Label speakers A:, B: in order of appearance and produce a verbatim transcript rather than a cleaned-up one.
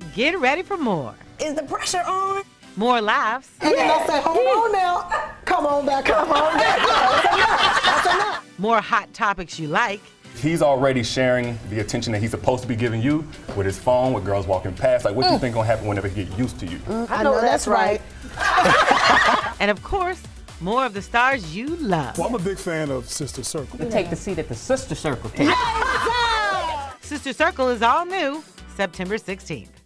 A: get ready for more.
B: Is the pressure on?
A: More laughs.
C: And then I say, hold on now. Come on back, come on back. That's enough. That's enough.
A: More hot topics you like.
D: He's already sharing the attention that he's supposed to be giving you with his phone, with girls walking past. Like, what do you think gonna happen whenever he get used to you?
C: Mm, I know that's right.
A: And of course, more of the stars you love.
E: Well, I'm a big fan of Sister Circle.
F: You take the seat at the Sister Circle table.
A: Sister Circle is all new September sixteenth.